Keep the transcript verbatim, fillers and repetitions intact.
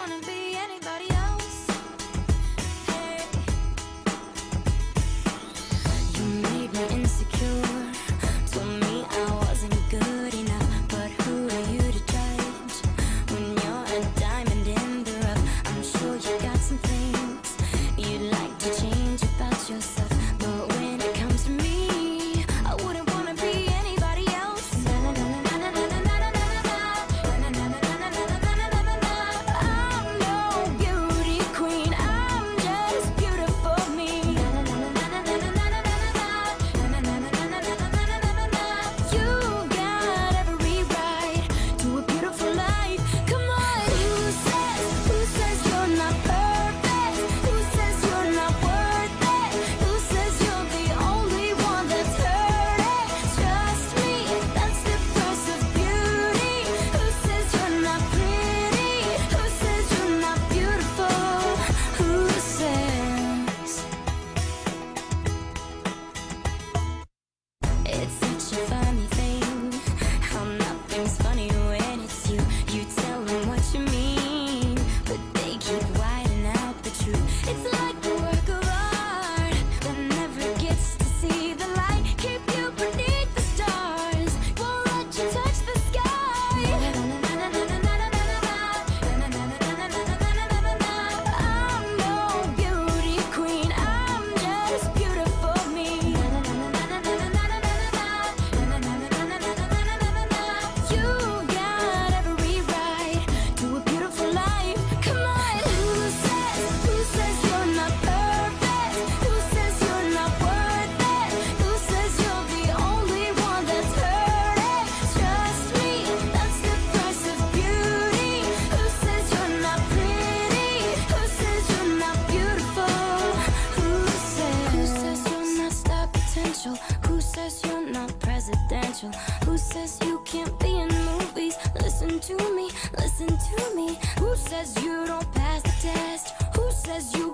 wanna be anybody else. Hey, you made me insecure, told me I wasn't good enough. But who are you to judge when you're a diamond in the rough? I'm sure you got some things you'd like to change about yourself, but when it comes to me, I wouldn't wanna be anybody else. I'm no beauty queen, I'm just beautiful me. You got every right to a beautiful life. Come on, who says, who says you're not perfect? Who says you're not worth it? Who says you're the only one that's hurting? Trust me, that's the price of beauty. Who says you're not pretty? Who says you're not beautiful? Who says? It's such a funny thing how nothing's funny when it's you. You tell them what you mean, but they keep whiting out the truth. It's like a work of art that never gets to see the light. Keep you beneath the stars, won't let you touch the sky. I'm no beauty queen, I'm just beautiful me. You got every right to a beautiful life. Come on, who says, who says you're not perfect? Who says you're not worth it? Who says you're the only one that's hurting? Trust me, that's the price of beauty. Who says you're not pretty? Who says you're not beautiful? Who says? Who says you're not star potential? Who says you're not presidential? Who says you can't be in movies? Listen to me, listen to me. Who says you don't pass the test? Who says you